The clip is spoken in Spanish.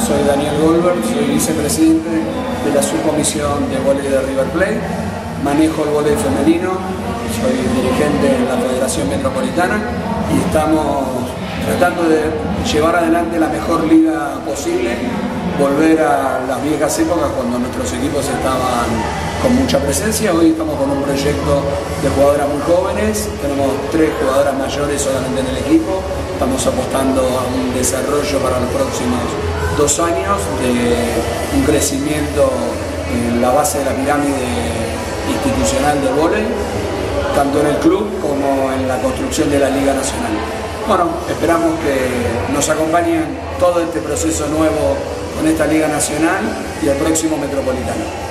soy Daniel Goldberg, soy vicepresidente de la subcomisión de vóley de River Plate, manejo el vóley femenino, soy dirigente en la Federación Metropolitana y estamos tratando de llevar adelante la mejor liga posible, volver a las viejas épocas cuando nuestros equipos estaban con mucha presencia. Hoy estamos con un proyecto de jugadoras muy jóvenes, tenemos 3 jugadoras mayores solamente en el equipo, estamos apostando a un desarrollo para los próximos 2 años, de un crecimiento en la base de la pirámide institucional del vóley, tanto en el club como en la construcción de la Liga Nacional. Bueno, esperamos que nos acompañen todo este proceso nuevo con esta Liga Nacional y el próximo Metropolitano.